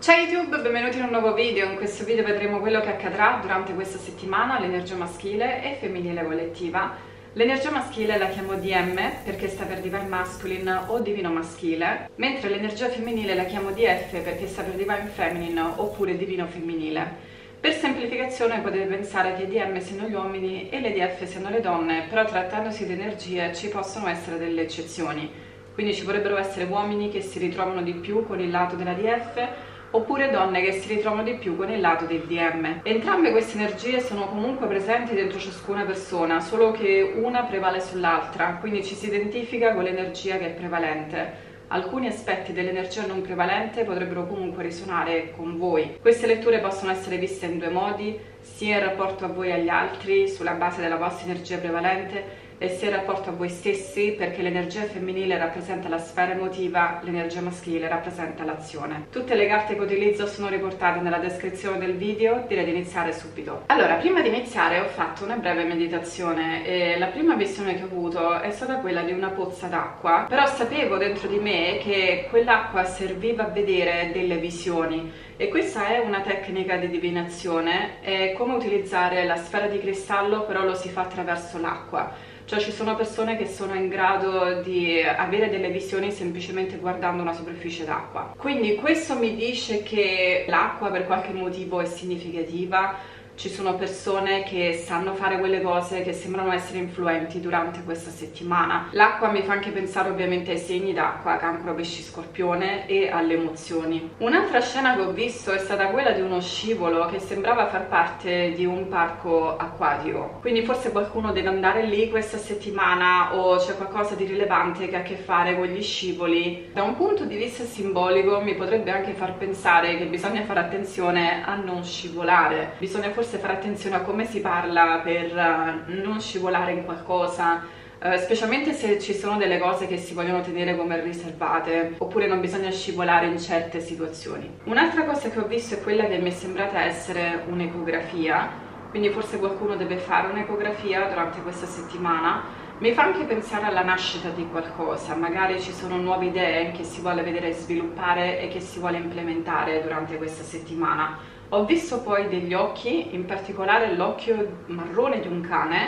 Ciao YouTube, benvenuti in un nuovo video. In questo video vedremo quello che accadrà durante questa settimana all'energia maschile e femminile collettiva. L'energia maschile la chiamo DM perché sta per Divine Masculine o Divino Maschile, mentre l'energia femminile la chiamo DF perché sta per Divine Feminine oppure Divino Femminile. Per semplificazione potete pensare che i DM siano gli uomini e le DF siano le donne, però trattandosi di energie ci possono essere delle eccezioni. Quindi ci potrebbero essere uomini che si ritrovano di più con il lato della DF, oppure donne che si ritrovano di più con il lato del DM. Entrambe queste energie sono comunque presenti dentro ciascuna persona, solo che una prevale sull'altra, quindi ci si identifica con l'energia che è prevalente. Alcuni aspetti dell'energia non prevalente potrebbero comunque risuonare con voi. Queste letture possono essere viste in due modi, sia in rapporto a voi e agli altri, sulla base della vostra energia prevalente, e sia in rapporto a voi stessi, perché l'energia femminile rappresenta la sfera emotiva, l'energia maschile rappresenta l'azione. Tutte le carte che utilizzo sono riportate nella descrizione del video, direi di iniziare subito. Allora, prima di iniziare ho fatto una breve meditazione e la prima visione che ho avuto è stata quella di una pozza d'acqua, però sapevo dentro di me che quell'acqua serviva a vedere delle visioni. E questa è una tecnica di divinazione, è come utilizzare la sfera di cristallo, però lo si fa attraverso l'acqua. Cioè ci sono persone che sono in grado di avere delle visioni semplicemente guardando una superficie d'acqua. Quindi questo mi dice che l'acqua per qualche motivo è significativa. Ci sono persone che sanno fare quelle cose che sembrano essere influenti durante questa settimana. L'acqua mi fa anche pensare ovviamente ai segni d'acqua, Cancro, Pesci, Scorpione, e alle emozioni. Un'altra scena che ho visto è stata quella di uno scivolo che sembrava far parte di un parco acquatico. Quindi forse qualcuno deve andare lì questa settimana o c'è qualcosa di rilevante che ha a che fare con gli scivoli. Da un punto di vista simbolico mi potrebbe anche far pensare che bisogna fare attenzione a non scivolare. Bisogna forse fare attenzione a come si parla per non scivolare in qualcosa, specialmente se ci sono delle cose che si vogliono tenere come riservate, oppure non bisogna scivolare in certe situazioni. Un'altra cosa che ho visto è quella che mi è sembrata essere un'ecografia, quindi forse qualcuno deve fare un'ecografia durante questa settimana. Mi fa anche pensare alla nascita di qualcosa, magari ci sono nuove idee che si vuole vedere sviluppare e che si vuole implementare durante questa settimana. Ho visto poi degli occhi, in particolare l'occhio marrone di un cane,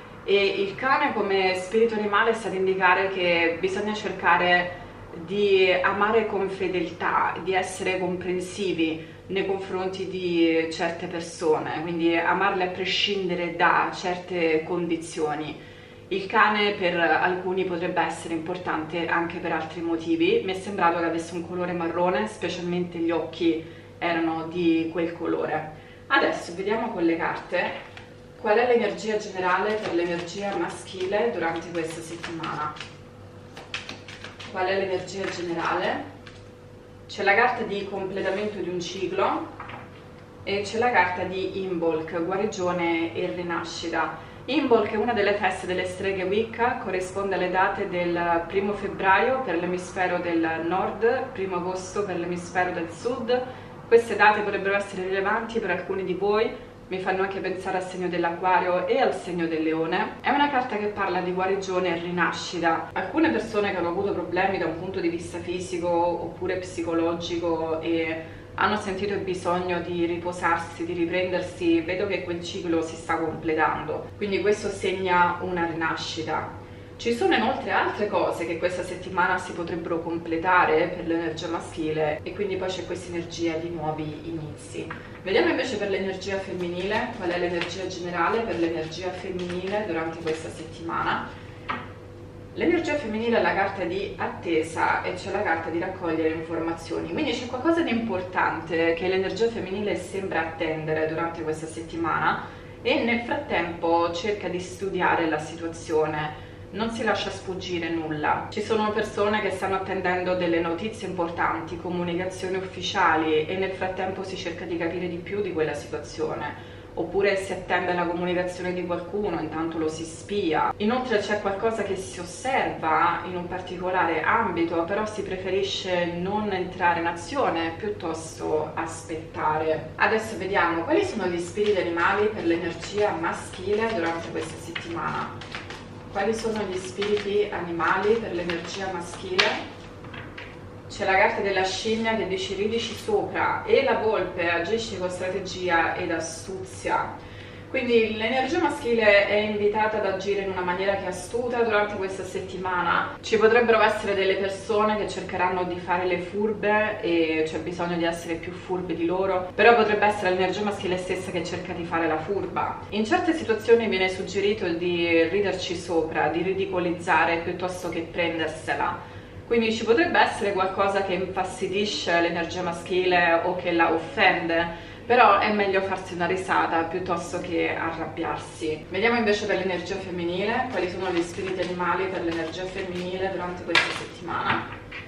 e il cane come spirito animale sta ad indicare che bisogna cercare di amare con fedeltà, di essere comprensivi nei confronti di certe persone, quindi amarle a prescindere da certe condizioni. Il cane per alcuni potrebbe essere importante anche per altri motivi. Mi è sembrato che avesse un colore marrone, specialmente gli occhi erano di quel colore. Adesso vediamo con le carte qual è l'energia generale per l'energia maschile durante questa settimana. Qual è l'energia generale? C'è la carta di completamento di un ciclo e c'è la carta di Imbolc, guarigione e rinascita. Imbolc è una delle feste delle streghe Wicca, corrisponde alle date del 1° febbraio per l'emisfero del nord, 1° agosto per l'emisfero del sud. Queste date potrebbero essere rilevanti per alcuni di voi, mi fanno anche pensare al segno dell'Acquario e al segno del Leone. È una carta che parla di guarigione e rinascita. Alcune persone che hanno avuto problemi da un punto di vista fisico oppure psicologico e hanno sentito il bisogno di riposarsi, di riprendersi, vedo che quel ciclo si sta completando. Quindi questo segna una rinascita. Ci sono inoltre altre cose che questa settimana si potrebbero completare per l'energia maschile e quindi poi c'è questa energia di nuovi inizi. Vediamo invece per l'energia femminile, qual è l'energia generale per l'energia femminile durante questa settimana. L'energia femminile è la carta di attesa e c'è la carta di raccogliere informazioni, quindi c'è qualcosa di importante che l'energia femminile sembra attendere durante questa settimana e nel frattempo cerca di studiare la situazione. Non si lascia sfuggire nulla. Ci sono persone che stanno attendendo delle notizie importanti, comunicazioni ufficiali, e nel frattempo si cerca di capire di più di quella situazione. Oppure si attende la comunicazione di qualcuno, intanto lo si spia. Inoltre c'è qualcosa che si osserva in un particolare ambito, però si preferisce non entrare in azione, piuttosto aspettare. Adesso vediamo quali sono gli spiriti animali per l'energia maschile durante questa settimana. Quali sono gli spiriti animali per l'energia maschile? c'è la carta della scimmia che dice ridici sopra, e la volpe agisce con strategia ed astuzia. Quindi l'energia maschile è invitata ad agire in una maniera che è astuta durante questa settimana. Ci potrebbero essere delle persone che cercheranno di fare le furbe e c'è bisogno di essere più furbe di loro, però potrebbe essere l'energia maschile stessa che cerca di fare la furba. In certe situazioni viene suggerito di riderci sopra, di ridicolizzare piuttosto che prendersela. Quindi ci potrebbe essere qualcosa che infastidisce l'energia maschile o che la offende, però è meglio farsi una risata piuttosto che arrabbiarsi. Vediamo invece per l'energia femminile, quali sono gli spiriti animali per l'energia femminile durante questa settimana.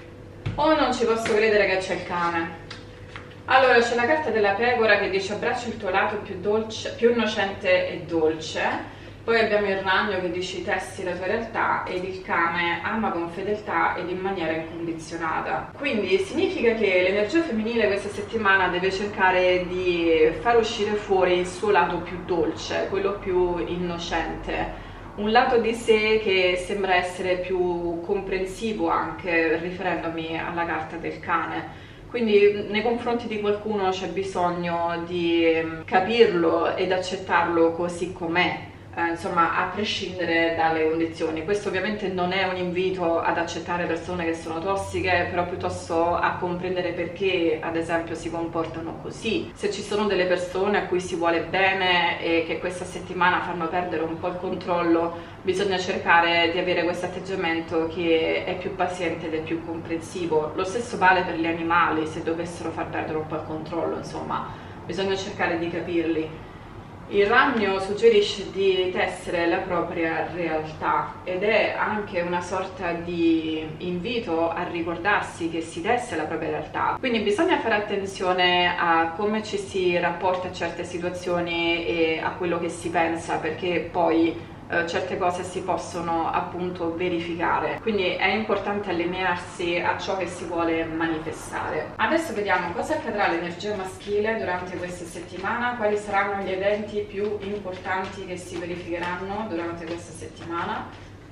Oh, non ci posso credere che c'è il cane. Allora, c'è la carta della pecora che dice abbraccia il tuo lato più dolce, più innocente e dolce. Poi abbiamo il ragno che dice testi la tua realtà, ed il cane ama con fedeltà ed in maniera incondizionata. Quindi significa che l'energia femminile questa settimana deve cercare di far uscire fuori il suo lato più dolce, quello più innocente, un lato di sé che sembra essere più comprensivo, anche riferendomi alla carta del cane. Quindi nei confronti di qualcuno c'è bisogno di capirlo ed accettarlo così com'è. Insomma, a prescindere dalle condizioni. Questo ovviamente non è un invito ad accettare persone che sono tossiche, però piuttosto a comprendere perché ad esempio si comportano così. Se ci sono delle persone a cui si vuole bene e che questa settimana fanno perdere un po' il controllo, bisogna cercare di avere questo atteggiamento che è più paziente ed è più comprensivo. Lo stesso vale per gli animali, se dovessero far perdere un po' il controllo, insomma, bisogna cercare di capirli. Il ragno suggerisce di tessere la propria realtà ed è anche una sorta di invito a ricordarsi che si tesse la propria realtà. Quindi bisogna fare attenzione a come ci si rapporta a certe situazioni e a quello che si pensa, perché poi certe cose si possono appunto verificare, quindi è importante allinearsi a ciò che si vuole manifestare. Adesso vediamo cosa accadrà all'energia maschile durante questa settimana, quali saranno gli eventi più importanti che si verificheranno durante questa settimana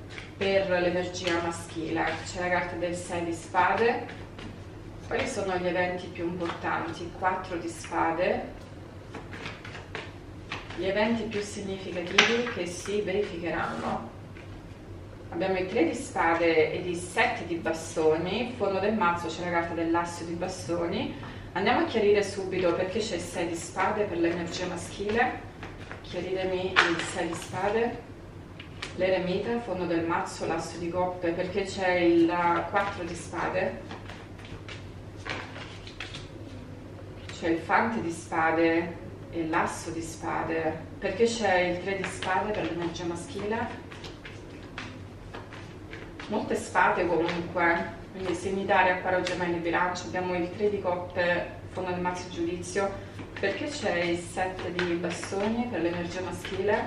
per l'energia maschile. C'è la carta del 6 di spade, quali sono gli eventi più importanti? 4 di spade, gli eventi più significativi che si verificheranno. Abbiamo i 3 di spade ed i 7 di bastoni. In fondo del mazzo c'è la carta dell'asso di bastoni. Andiamo a chiarire subito perché c'è il 6 di spade per l'energia maschile. Chiaritemi il 6 di spade. L'eremita, fondo del mazzo, l'asso di coppe, perché c'è il 4 di spade. C'è il fante di spade e l'asso di spade, perché c'è il 3 di spade per l'energia maschile. Molte spade comunque, quindi segnitari, acquario, gemelli, bilancio. Abbiamo il 3 di coppe, fondo del mazzo, giudizio, perché c'è il 7 di bastoni per l'energia maschile,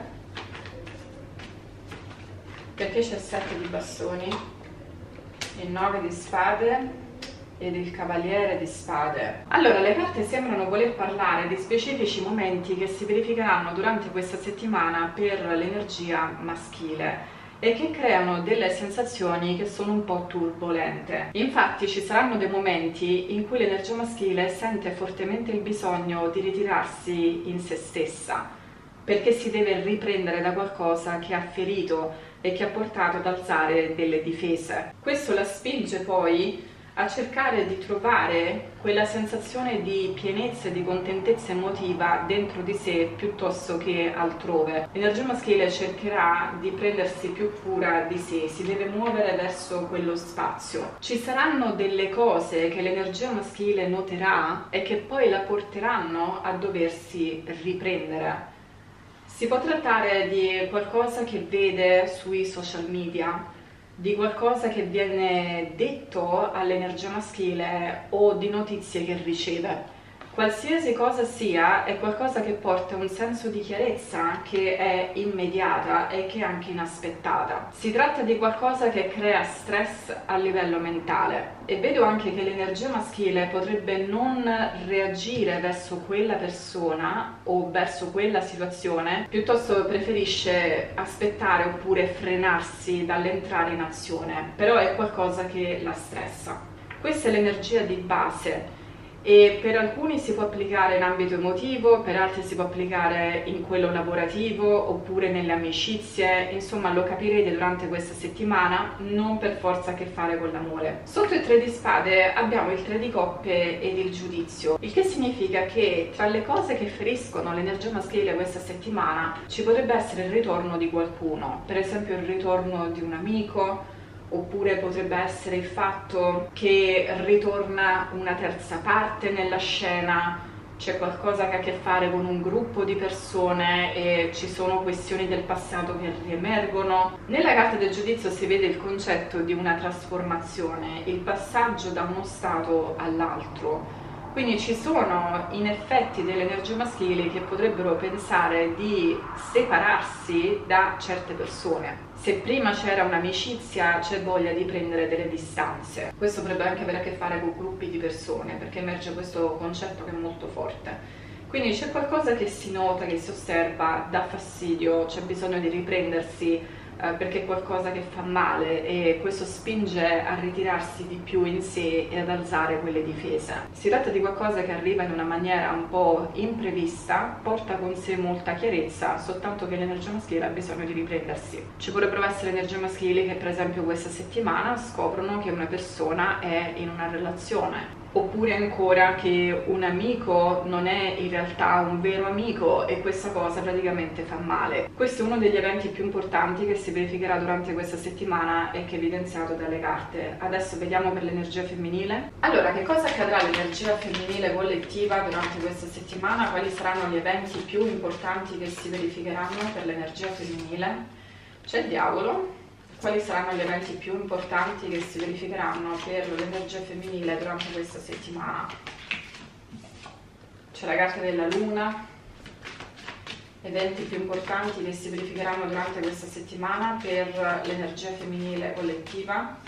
perché c'è il 7 di bastoni, il 9 di spade ed il cavaliere di spade. Allora, le carte sembrano voler parlare di specifici momenti che si verificheranno durante questa settimana per l'energia maschile e che creano delle sensazioni che sono un po' turbolente. Infatti ci saranno dei momenti in cui l'energia maschile sente fortemente il bisogno di ritirarsi in se stessa, perché si deve riprendere da qualcosa che ha ferito e che ha portato ad alzare delle difese. Questo la spinge poi a cercare di trovare quella sensazione di pienezza e di contentezza emotiva dentro di sé piuttosto che altrove. L'energia maschile cercherà di prendersi più cura di sé, si deve muovere verso quello spazio. Ci saranno delle cose che l'energia maschile noterà e che poi la porteranno a doversi riprendere. Si può trattare di qualcosa che vede sui social media, di qualcosa che viene detto all'energia maschile o di notizie che riceve. Qualsiasi cosa sia, è qualcosa che porta un senso di chiarezza che è immediata e che è anche inaspettata. Si tratta di qualcosa che crea stress a livello mentale e vedo anche che l'energia maschile potrebbe non reagire verso quella persona o verso quella situazione, piuttosto preferisce aspettare oppure frenarsi dall'entrare in azione, però è qualcosa che la stressa. Questa è l'energia di base e per alcuni si può applicare in ambito emotivo, per altri si può applicare in quello lavorativo oppure nelle amicizie, insomma lo capirete durante questa settimana, non per forza a che fare con l'amore. Sotto il 3 di spade abbiamo il 3 di coppe ed il giudizio, il che significa che tra le cose che feriscono l'energia maschile questa settimana ci potrebbe essere il ritorno di qualcuno, per esempio il ritorno di un amico, oppure potrebbe essere il fatto che ritorna una terza parte nella scena, c'è qualcosa che ha a che fare con un gruppo di persone e ci sono questioni del passato che riemergono. Nella carta del giudizio si vede il concetto di una trasformazione, il passaggio da uno stato all'altro. Quindi ci sono in effetti delle energie maschili che potrebbero pensare di separarsi da certe persone. Se prima c'era un'amicizia, c'è voglia di prendere delle distanze. Questo potrebbe anche avere a che fare con gruppi di persone, perché emerge questo concetto che è molto forte. Quindi c'è qualcosa che si nota, che si osserva, dà fastidio, c'è bisogno di riprendersi perché è qualcosa che fa male e questo spinge a ritirarsi di più in sé e ad alzare quelle difese. Si tratta di qualcosa che arriva in una maniera un po' imprevista, porta con sé molta chiarezza, soltanto che l'energia maschile ha bisogno di riprendersi. Ci potrebbero essere energie maschili che per esempio questa settimana scoprono che una persona è in una relazione, oppure ancora che un amico non è in realtà un vero amico e questa cosa praticamente fa male. Questo è uno degli eventi più importanti che si verificherà durante questa settimana e che è evidenziato dalle carte. Adesso vediamo per l'energia femminile. Allora, che cosa accadrà all'energia femminile collettiva durante questa settimana? Quali saranno gli eventi più importanti che si verificheranno per l'energia femminile? C'è il diavolo. Quali saranno gli eventi più importanti che si verificheranno per l'energia femminile durante questa settimana? C'è la carta della luna, eventi più importanti che si verificheranno durante questa settimana per l'energia femminile collettiva.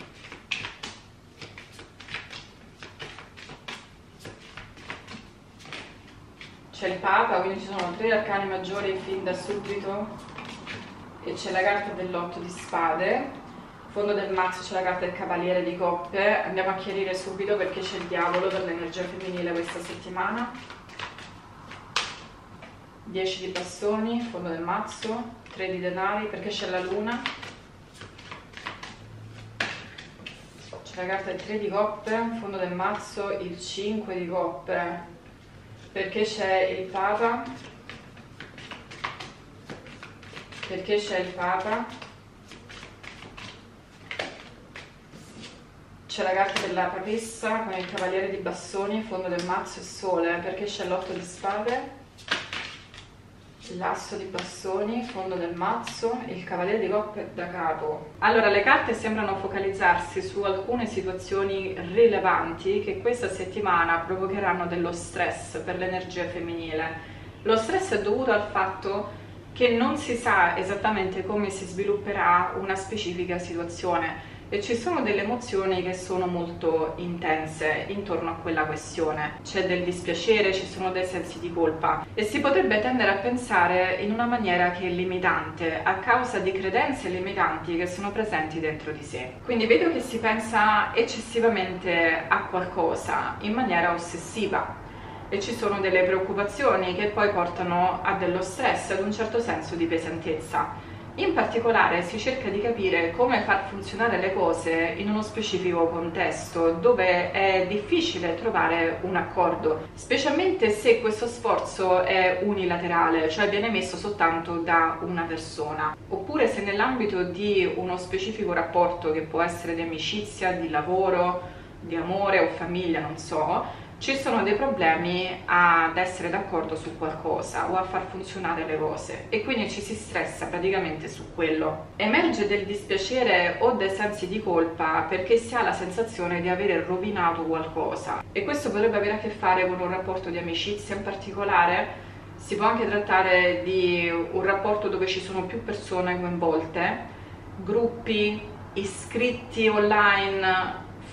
C'è il Papa, quindi ci sono 3 arcani maggiori fin da subito. E c'è la carta dell'8 di spade, fondo del mazzo c'è la carta del cavaliere di coppe. Andiamo a chiarire subito perché c'è il diavolo per l'energia femminile questa settimana. 10 di bastoni, fondo del mazzo, 3 di denari, perché c'è la luna. C'è la carta del 3 di coppe, fondo del mazzo, il 5 di coppe, perché c'è il Papa. Perché c'è il Papa, c'è la carta della papessa con il cavaliere di bastoni, fondo del mazzo e sole, perché c'è l'8 di spade, l'asso di bastoni, fondo del mazzo, il cavaliere di coppe da capo. Allora, le carte sembrano focalizzarsi su alcune situazioni rilevanti che questa settimana provocheranno dello stress per l'energia femminile. Lo stress è dovuto al fatto che non si sa esattamente come si svilupperà una specifica situazione e ci sono delle emozioni che sono molto intense intorno a quella questione. C'è del dispiacere, ci sono dei sensi di colpa e si potrebbe tendere a pensare in una maniera che è limitante a causa di credenze limitanti che sono presenti dentro di sé. Quindi vedo che si pensa eccessivamente a qualcosa in maniera ossessiva e ci sono delle preoccupazioni che poi portano a dello stress, ad un certo senso di pesantezza. In particolare si cerca di capire come far funzionare le cose in uno specifico contesto dove è difficile trovare un accordo, specialmente se questo sforzo è unilaterale, cioè viene messo soltanto da una persona, oppure se nell'ambito di uno specifico rapporto che può essere di amicizia, di lavoro, di amore o famiglia, non so, ci sono dei problemi ad essere d'accordo su qualcosa o a far funzionare le cose e quindi ci si stressa praticamente su quello. Emerge del dispiacere o dei sensi di colpa perché si ha la sensazione di aver rovinato qualcosa e questo potrebbe avere a che fare con un rapporto di amicizia in particolare. Si può anche trattare di un rapporto dove ci sono più persone coinvolte, gruppi, iscritti online,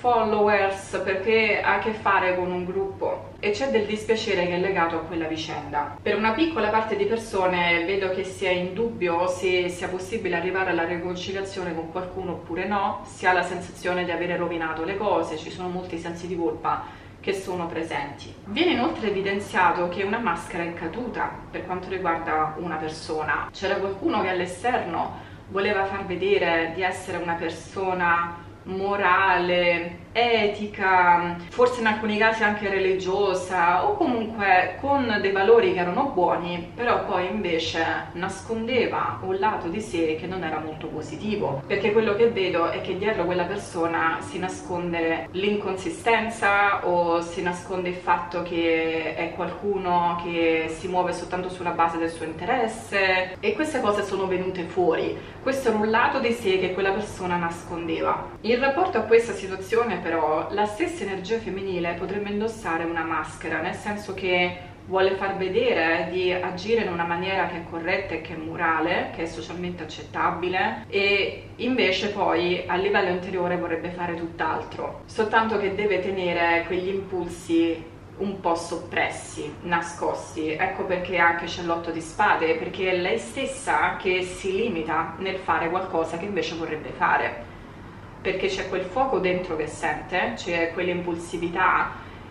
followers, perché ha a che fare con un gruppo e c'è del dispiacere che è legato a quella vicenda. Per una piccola parte di persone vedo che sia in dubbio se sia possibile arrivare alla riconciliazione con qualcuno oppure no, si ha la sensazione di avere rovinato le cose, ci sono molti sensi di colpa che sono presenti. Viene inoltre evidenziato che una maschera è caduta per quanto riguarda una persona. C'era qualcuno che all'esterno voleva far vedere di essere una persona morale, etica, forse in alcuni casi anche religiosa, o comunque con dei valori che erano buoni, però poi invece nascondeva un lato di sé che non era molto positivo, perché quello che vedo è che dietro quella persona si nasconde l'inconsistenza o si nasconde il fatto che è qualcuno che si muove soltanto sulla base del suo interesse, e queste cose sono venute fuori. Questo era un lato di sé che quella persona nascondeva. In rapporto a questa situazione però la stessa energia femminile potrebbe indossare una maschera, nel senso che vuole far vedere di agire in una maniera che è corretta e che è morale, che è socialmente accettabile, e invece poi a livello interiore vorrebbe fare tutt'altro, soltanto che deve tenere quegli impulsi un po' soppressi, nascosti. Ecco perché anche c'è l'otto di spade, perché è lei stessa che si limita nel fare qualcosa che invece vorrebbe fare, perché c'è quel fuoco dentro che sente, c'è quell'impulsività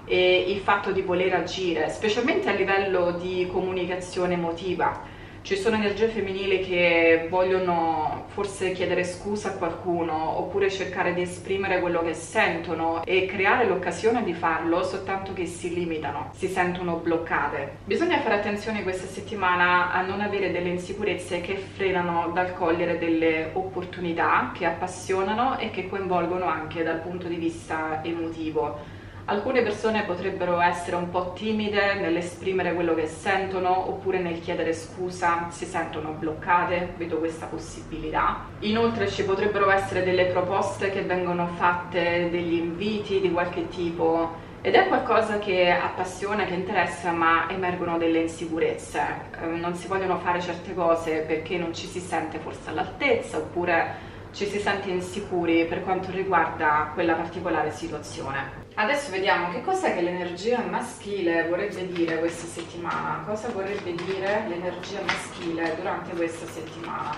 e il fatto di voler agire, specialmente a livello di comunicazione emotiva. Ci sono energie femminili che vogliono forse chiedere scusa a qualcuno oppure cercare di esprimere quello che sentono e creare l'occasione di farlo, soltanto che si limitano, si sentono bloccate. Bisogna fare attenzione questa settimana a non avere delle insicurezze che frenano dal cogliere delle opportunità che appassionano e che coinvolgono anche dal punto di vista emotivo. Alcune persone potrebbero essere un po' timide nell'esprimere quello che sentono oppure nel chiedere scusa, si sentono bloccate, vedo questa possibilità. Inoltre ci potrebbero essere delle proposte che vengono fatte, degli inviti di qualche tipo, ed è qualcosa che appassiona, che interessa, ma emergono delle insicurezze. Non si vogliono fare certe cose perché non ci si sente forse all'altezza oppure ci si sente insicuri per quanto riguarda quella particolare situazione. Adesso vediamo che cos'è che l'energia maschile vorrebbe dire questa settimana. Cosa vorrebbe dire l'energia maschile durante questa settimana?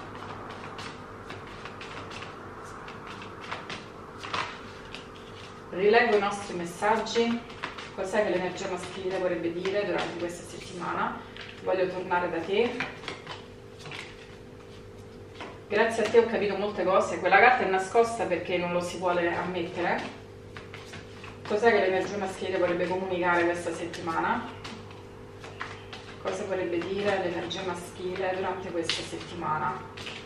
Rileggo i nostri messaggi. Cos'è che l'energia maschile vorrebbe dire durante questa settimana? Voglio tornare da te. Grazie a te ho capito molte cose. Quella carta è nascosta perché non lo si vuole ammettere. Cos'è che l'energia maschile vorrebbe comunicare questa settimana? Cosa vorrebbe dire l'energia maschile durante questa settimana?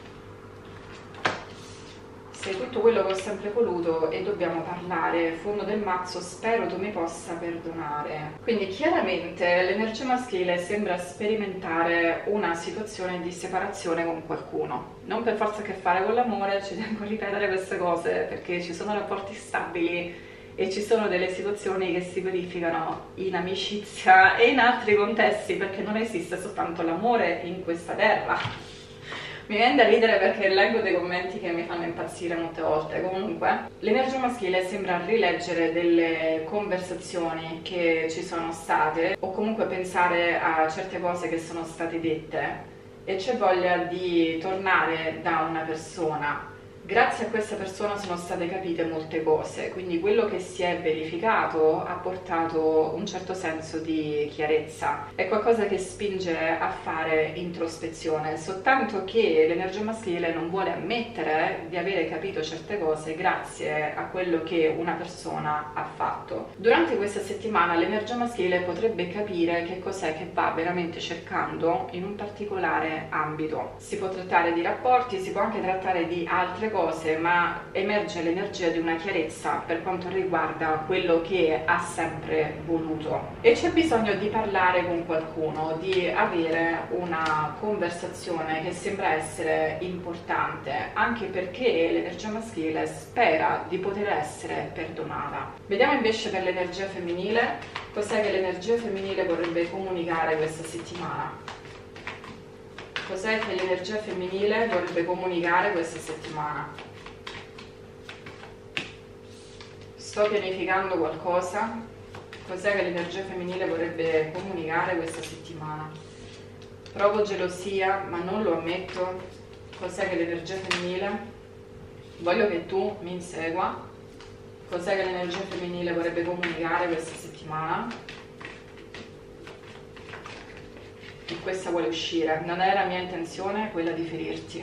Sei tutto quello che ho sempre voluto e dobbiamo parlare. Fondo del mazzo, spero tu mi possa perdonare. Quindi chiaramente l'energia maschile sembra sperimentare una situazione di separazione con qualcuno. Non per forza a che fare con l'amore, ci tengo a ripetere queste cose perché ci sono rapporti stabili e ci sono delle situazioni che si verificano in amicizia e in altri contesti, perché non esiste soltanto l'amore in questa terra. Mi viene da ridere perché leggo dei commenti che mi fanno impazzire molte volte. Comunque, l'energia maschile sembra rileggere delle conversazioni che ci sono state o comunque pensare a certe cose che sono state dette, e c'è voglia di tornare da una persona. Grazie a questa persona sono state capite molte cose, quindi quello che si è verificato ha portato un certo senso di chiarezza. È qualcosa che spinge a fare introspezione, soltanto che l'energia maschile non vuole ammettere di avere capito certe cose grazie a quello che una persona ha fatto. Durante questa settimana l'energia maschile potrebbe capire che cos'è che va veramente cercando in un particolare ambito. Si può trattare di rapporti, si può anche trattare di altre cose, ma emerge l'energia di una chiarezza per quanto riguarda quello che ha sempre voluto, e c'è bisogno di parlare con qualcuno, di avere una conversazione che sembra essere importante, anche perché l'energia maschile spera di poter essere perdonata. Vediamo invece per l'energia femminile. Cos'è che l'energia femminile vorrebbe comunicare questa settimana? Cos'è che l'energia femminile vorrebbe comunicare questa settimana? sto pianificando qualcosa. Cos'è che l'energia femminile vorrebbe comunicare questa settimana? Provo gelosia, ma non lo ammetto. Cos'è che l'energia femminile? Voglio che tu mi insegua. Cos'è che l'energia femminile vorrebbe comunicare questa settimana? E questa vuole uscire. Non era mia intenzione quella di ferirti.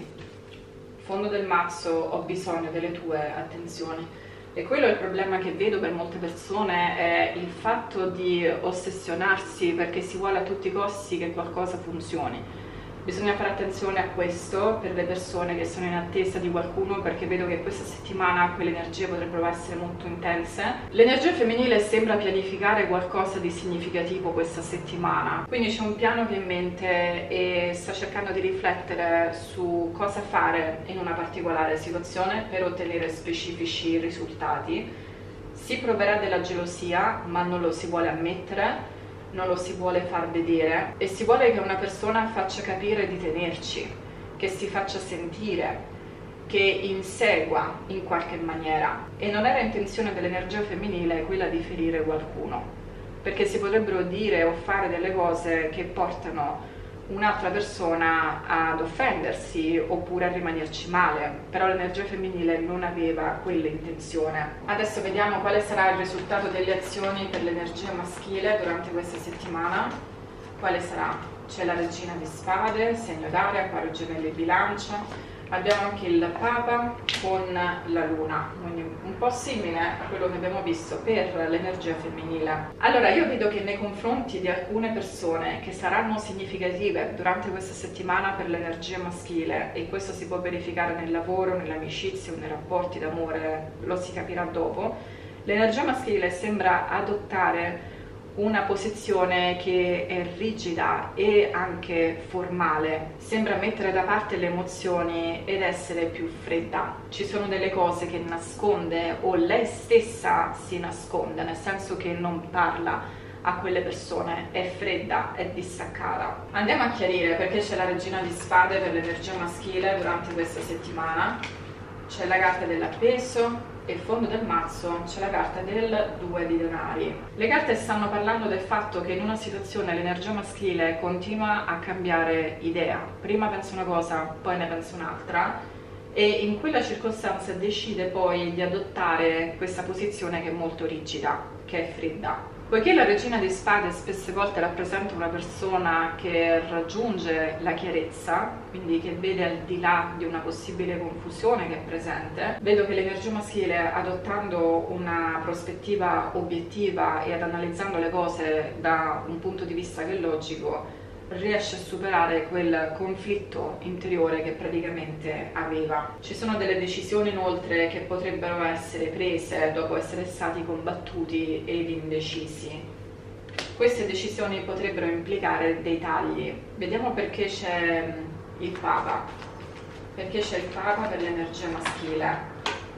Fondo del mazzo, ho bisogno delle tue attenzioni. E quello è il problema che vedo per molte persone, è il fatto di ossessionarsi perché si vuole a tutti i costi che qualcosa funzioni. Bisogna fare attenzione a questo per le persone che sono in attesa di qualcuno, perché vedo che questa settimana quelle energie potrebbero essere molto intense. L'energia femminile sembra pianificare qualcosa di significativo questa settimana, quindi c'è un piano che ha in mente e sta cercando di riflettere su cosa fare in una particolare situazione per ottenere specifici risultati. Si proverà della gelosia, ma non lo si vuole ammettere, non lo si vuole far vedere e si vuole che una persona faccia capire di tenerci, che si faccia sentire, che insegua in qualche maniera. E non era intenzione dell'energia femminile quella di ferire qualcuno, perché si potrebbero dire o fare delle cose che portano un'altra persona ad offendersi oppure a rimanerci male, però l'energia femminile non aveva quell'intenzione. Adesso vediamo quale sarà il risultato delle azioni per l'energia maschile durante questa settimana. Quale sarà? C'è la regina di spade, segno d'aria, acquario, gemelli, bilancia. Abbiamo anche il papa con la luna, quindi un po' simile a quello che abbiamo visto per l'energia femminile. Allora io vedo che nei confronti di alcune persone che saranno significative durante questa settimana per l'energia maschile, e questo si può verificare nel lavoro, nelle amicizie o nei rapporti d'amore, lo si capirà dopo, l'energia maschile sembra adottare una posizione che è rigida e anche formale, sembra mettere da parte le emozioni ed essere più fredda. Ci sono delle cose che nasconde o lei stessa si nasconde, nel senso che non parla a quelle persone, è fredda, è distaccata. Andiamo a chiarire perché c'è la regina di spade per l'energia maschile durante questa settimana. C'è la carta dell'appeso e il fondo del mazzo c'è la carta del 2 di denari. Le carte stanno parlando del fatto che in una situazione l'energia maschile continua a cambiare idea. Prima pensa una cosa, poi ne pensa un'altra, e in quella circostanza decide poi di adottare questa posizione che è molto rigida, che è fredda. Poiché la regina di spade spesse volte rappresenta una persona che raggiunge la chiarezza, quindi che vede al di là di una possibile confusione che è presente, vedo che l'energia maschile, adottando una prospettiva obiettiva e ad analizzando le cose da un punto di vista che è logico, riesce a superare quel conflitto interiore che praticamente aveva. Ci sono delle decisioni inoltre che potrebbero essere prese dopo essere stati combattuti ed indecisi. Queste decisioni potrebbero implicare dei tagli. Vediamo perché c'è il Papa. Perché c'è il Papa per l'energia maschile.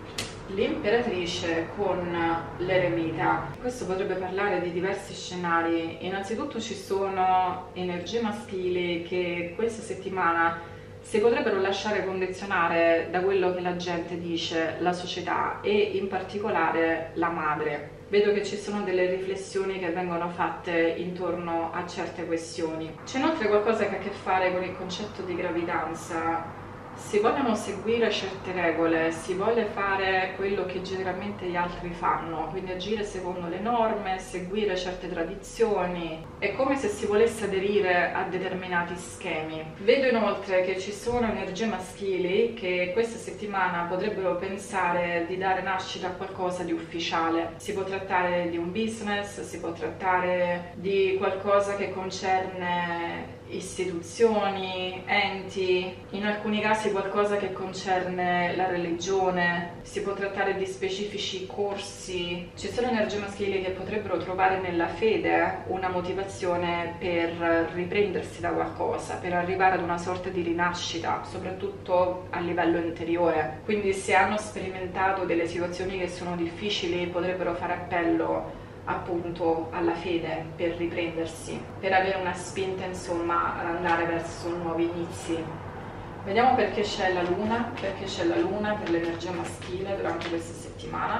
L'imperatrice con l'eremita. Questo potrebbe parlare di diversi scenari. Innanzitutto ci sono energie maschili che questa settimana si potrebbero lasciare condizionare da quello che la gente dice, la società e in particolare la madre. Vedo che ci sono delle riflessioni che vengono fatte intorno a certe questioni. C'è inoltre qualcosa che ha a che fare con il concetto di gravidanza. Si vogliono seguire certe regole, si vuole fare quello che generalmente gli altri fanno, quindi agire secondo le norme, seguire certe tradizioni. È come se si volesse aderire a determinati schemi. Vedo inoltre che ci sono energie maschili che questa settimana potrebbero pensare di dare nascita a qualcosa di ufficiale. Si può trattare di un business, si può trattare di qualcosa che concerne istituzioni, enti, in alcuni casi qualcosa che concerne la religione, si può trattare di specifici corsi. Ci sono energie maschili che potrebbero trovare nella fede una motivazione per riprendersi da qualcosa, per arrivare ad una sorta di rinascita, soprattutto a livello interiore. Quindi se hanno sperimentato delle situazioni che sono difficili, potrebbero fare appello appunto alla fede per riprendersi, per avere una spinta insomma ad andare verso nuovi inizi. Vediamo perché c'è la luna per l'energia maschile durante questa settimana.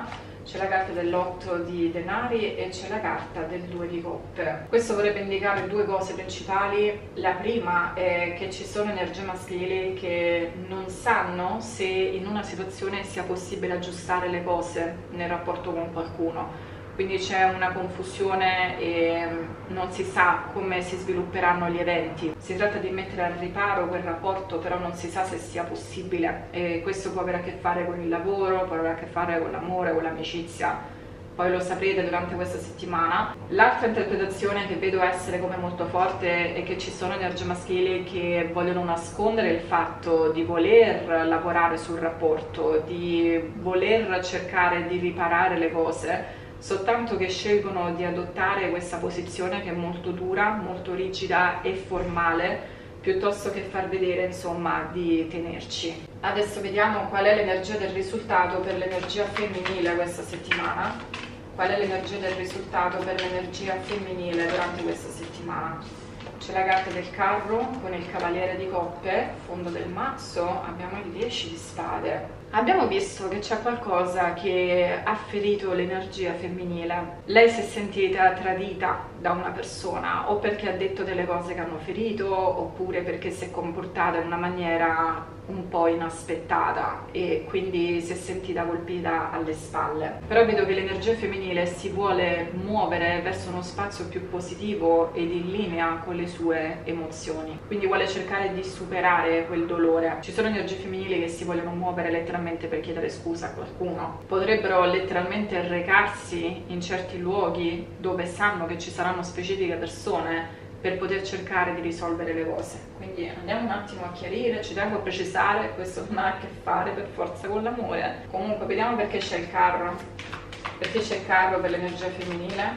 c'è la carta dell'8 di denari e c'è la carta del 2 di coppe. Questo vorrebbe indicare due cose principali. La prima è che ci sono energie maschili che non sanno se in una situazione sia possibile aggiustare le cose nel rapporto con qualcuno. Quindi c'è una confusione e non si sa come si svilupperanno gli eventi. Si tratta di mettere al riparo quel rapporto, però non si sa se sia possibile, e questo può avere a che fare con il lavoro, può avere a che fare con l'amore, con l'amicizia. Poi lo saprete durante questa settimana. L'altra interpretazione che vedo essere come molto forte è che ci sono energie maschili che vogliono nascondere il fatto di voler lavorare sul rapporto, di voler cercare di riparare le cose, soltanto che scelgono di adottare questa posizione che è molto dura, molto rigida e formale, piuttosto che far vedere, insomma, di tenerci. Adesso vediamo qual è l'energia del risultato per l'energia femminile questa settimana. Qual è l'energia del risultato per l'energia femminile durante questa settimana? C'è la carta del carro con il cavaliere di coppe, fondo del mazzo, abbiamo il 10 di spade. Abbiamo visto che c'è qualcosa che ha ferito l'energia femminile. Lei si è sentita tradita da una persona, o perché ha detto delle cose che hanno ferito, oppure perché si è comportata in una maniera un po' inaspettata e quindi si è sentita colpita alle spalle. Però vedo che l'energia femminile si vuole muovere verso uno spazio più positivo ed in linea con le sue emozioni, quindi vuole cercare di superare quel dolore. Ci sono energie femminili che si vogliono muovere letteralmente per chiedere scusa a qualcuno, potrebbero letteralmente recarsi in certi luoghi dove sanno che ci saranno specifiche persone per poter cercare di risolvere le cose. Quindi andiamo un attimo a chiarire. Ci tengo a precisare, questo non ha a che fare per forza con l'amore. Comunque vediamo perché c'è il carro. Perché c'è il carro per l'energia femminile?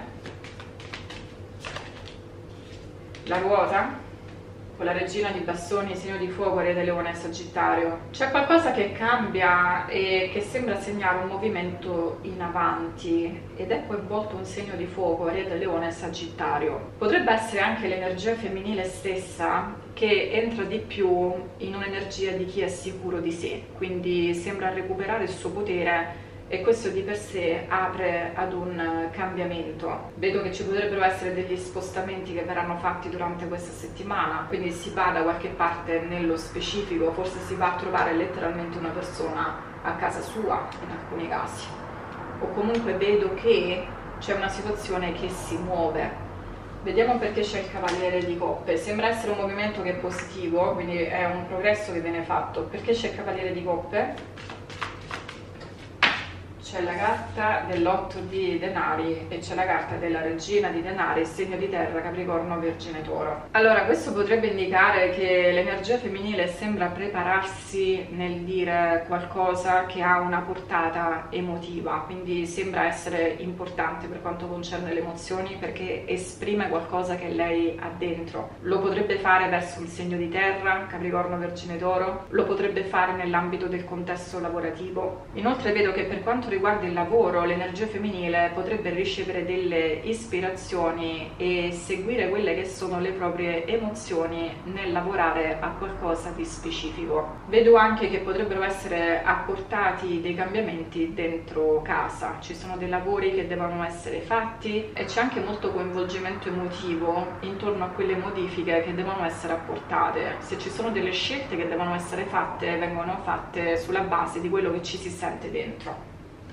La ruota con la regina di bastoni, segno di fuoco, Ariete, Leone e Sagittario. C'è qualcosa che cambia e che sembra segnare un movimento in avanti ed è coinvolto un segno di fuoco, Ariete, Leone e Sagittario. Potrebbe essere anche l'energia femminile stessa che entra di più in un'energia di chi è sicuro di sé, quindi sembra recuperare il suo potere, e questo di per sé apre ad un cambiamento. Vedo che ci potrebbero essere degli spostamenti che verranno fatti durante questa settimana, quindi si va da qualche parte nello specifico, forse si va a trovare letteralmente una persona a casa sua in alcuni casi, o comunque vedo che c'è una situazione che si muove. Vediamo perché c'è il cavaliere di coppe. Sembra essere un movimento che è positivo, quindi è un progresso che viene fatto. Perché c'è il cavaliere di coppe? C'è la carta dell'8 di denari e c'è la carta della regina di denari, segno di terra, Capricorno, Vergine, Toro. Allora, questo potrebbe indicare che l'energia femminile sembra prepararsi nel dire qualcosa che ha una portata emotiva, quindi sembra essere importante per quanto concerne le emozioni, perché esprime qualcosa che lei ha dentro. Lo potrebbe fare verso il segno di terra, Capricorno, Vergine, Toro, lo potrebbe fare nell'ambito del contesto lavorativo. Inoltre vedo che per quanto riguarda il lavoro, l'energia femminile potrebbe ricevere delle ispirazioni e seguire quelle che sono le proprie emozioni nel lavorare a qualcosa di specifico. Vedo anche che potrebbero essere apportati dei cambiamenti dentro casa, ci sono dei lavori che devono essere fatti e c'è anche molto coinvolgimento emotivo intorno a quelle modifiche che devono essere apportate. Se ci sono delle scelte che devono essere fatte, vengono fatte sulla base di quello che ci si sente dentro.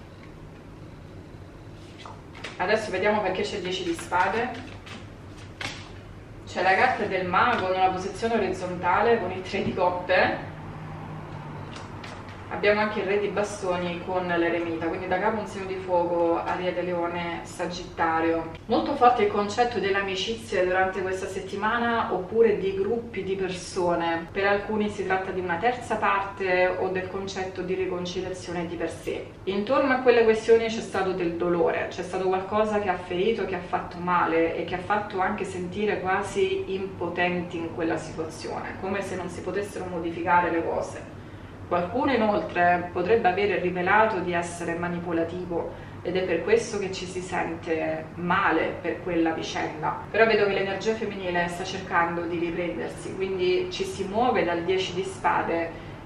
Adesso vediamo perché c'è il 10 di spade. C'è la carta del mago nella posizione orizzontale con il 3 di coppe. Abbiamo anche il re di bastoni con l'eremita, quindi da capo un segno di fuoco, Ariete, Leone, Sagittario. Molto forte il concetto delle amicizie durante questa settimana, oppure di gruppi di persone. Per alcuni si tratta di una terza parte o del concetto di riconciliazione di per sé. Intorno a quelle questioni c'è stato del dolore, c'è stato qualcosa che ha ferito, che ha fatto male e che ha fatto anche sentire quasi impotenti in quella situazione, come se non si potessero modificare le cose. Qualcuno inoltre potrebbe avere rivelato di essere manipolativo ed è per questo che ci si sente male per quella vicenda. Però vedo che l'energia femminile sta cercando di riprendersi, quindi ci si muove dal 10 di spade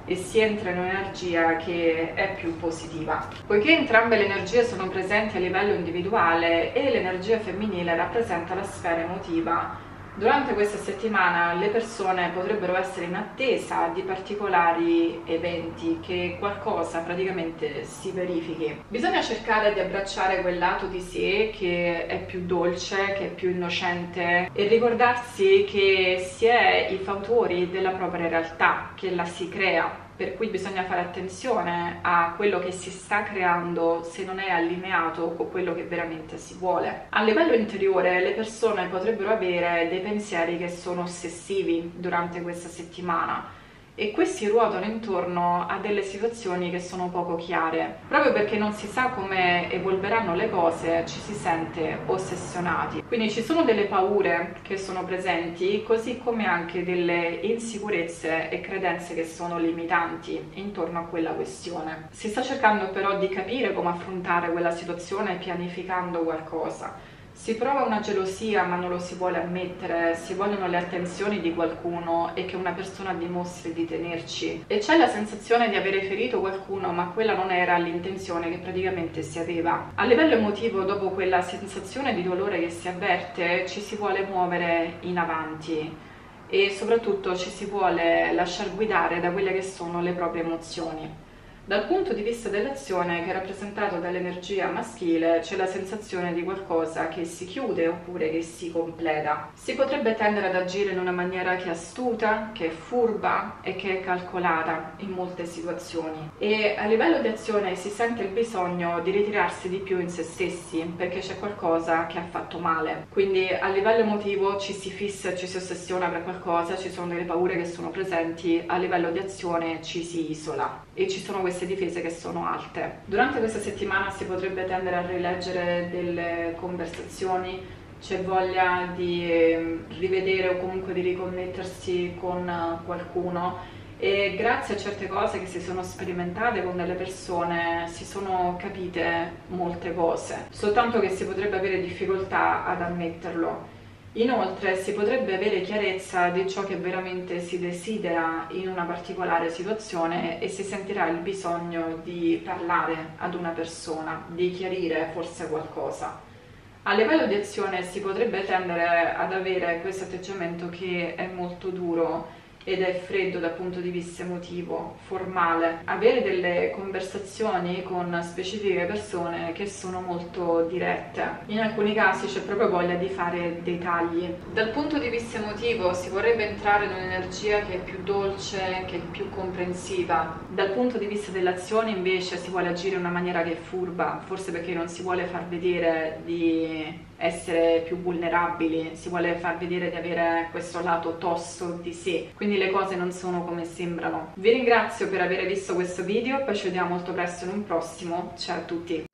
e si entra in un'energia che è più positiva. Poiché entrambe le energie sono presenti a livello individuale e l'energia femminile rappresenta la sfera emotiva, durante questa settimana le persone potrebbero essere in attesa di particolari eventi, che qualcosa praticamente si verifichi. Bisogna cercare di abbracciare quel lato di sé che è più dolce, che è più innocente, e ricordarsi che si è i fautori della propria realtà, che la si crea. Per cui bisogna fare attenzione a quello che si sta creando se non è allineato con quello che veramente si vuole. A livello interiore le persone potrebbero avere dei pensieri che sono ossessivi durante questa settimana e questi ruotano intorno a delle situazioni che sono poco chiare. Proprio perché non si sa come evolveranno le cose, ci si sente ossessionati. Quindi ci sono delle paure che sono presenti, così come anche delle insicurezze e credenze che sono limitanti intorno a quella questione. Si sta cercando però di capire come affrontare quella situazione pianificando qualcosa. Si prova una gelosia ma non lo si vuole ammettere, si vogliono le attenzioni di qualcuno e che una persona dimostri di tenerci. E c'è la sensazione di avere ferito qualcuno, ma quella non era l'intenzione che praticamente si aveva. A livello emotivo, dopo quella sensazione di dolore che si avverte, ci si vuole muovere in avanti e soprattutto ci si vuole lasciar guidare da quelle che sono le proprie emozioni. Dal punto di vista dell'azione, che è rappresentato dall'energia maschile, c'è la sensazione di qualcosa che si chiude oppure che si completa. Si potrebbe tendere ad agire in una maniera che è astuta, che è furba e che è calcolata in molte situazioni. E a livello di azione si sente il bisogno di ritirarsi di più in se stessi, perché c'è qualcosa che ha fatto male. Quindi a livello emotivo ci si fissa, ci si ossessiona per qualcosa, ci sono delle paure che sono presenti, a livello di azione ci si isola e ci sono queste difese che sono alte. Durante questa settimana si potrebbe tendere a rileggere delle conversazioni, c'è voglia di rivedere o comunque di riconnettersi con qualcuno e grazie a certe cose che si sono sperimentate con delle persone si sono capite molte cose, soltanto che si potrebbe avere difficoltà ad ammetterlo. Inoltre si potrebbe avere chiarezza di ciò che veramente si desidera in una particolare situazione e si sentirà il bisogno di parlare ad una persona, di chiarire forse qualcosa. A livello di azione si potrebbe tendere ad avere questo atteggiamento che è molto duro ed è freddo dal punto di vista emotivo, formale. Avere delle conversazioni con specifiche persone che sono molto dirette. In alcuni casi c'è proprio voglia di fare dei tagli. Dal punto di vista emotivo si vorrebbe entrare in un'energia che è più dolce, che è più comprensiva. Dal punto di vista dell'azione invece si vuole agire in una maniera che è furba, forse perché non si vuole far vedere di essere più vulnerabili, si vuole far vedere di avere questo lato tosto di sé, quindi le cose non sono come sembrano. Vi ringrazio per aver visto questo video, poi ci vediamo molto presto in un prossimo. Ciao a tutti!